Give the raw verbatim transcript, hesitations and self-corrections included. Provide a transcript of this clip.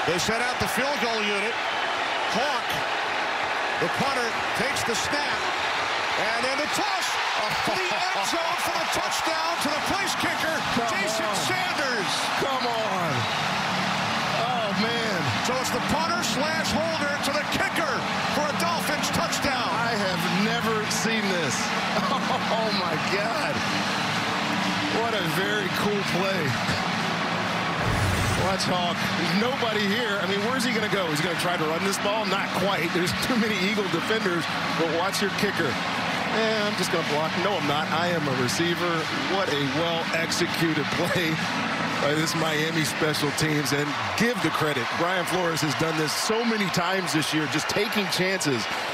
They set out the field goal unit. Hawk, the punter, takes the snap. And then the toss to the end zone for the touchdown to the place kicker, Come Jason on. Sanders. Come on. Oh, man. So it's the punter slash holder to the kicker for a Dolphins touchdown. I have never seen this. Oh, my God. What a very cool play. Watch Hawk. There's nobody here. I mean, where's he going to go? He's going to try to run this ball? Not quite. There's too many Eagle defenders. But watch your kicker. Eh, I'm just going to block. No, I'm not. I am a receiver. What a well-executed play by this Miami special teams. And give the credit. Brian Flores has done this so many times this year, just taking chances.